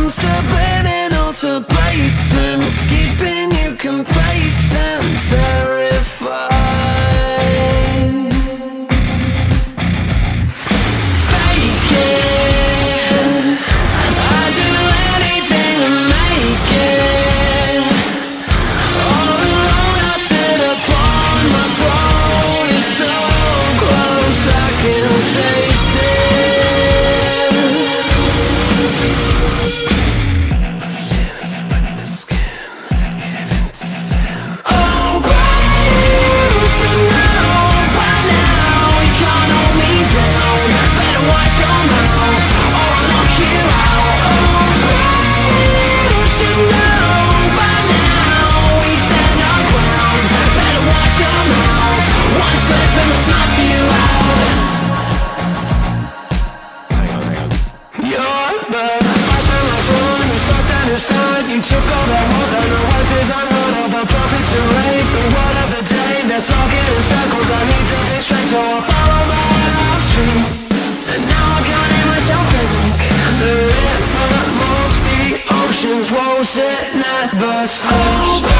subliminal to blatant, keeping you complacent, terrified. Fake it, I'd do anything to make it. All alone I sit upon my throne. It's so close I can taste it. You took all the hope and the voices unheard of, the puppets to rape the word of the day. They're talking in circles, I need to be straight, so I follow my upstream. And now I can't hear myself think. The river moves the oceans, woes it never stops.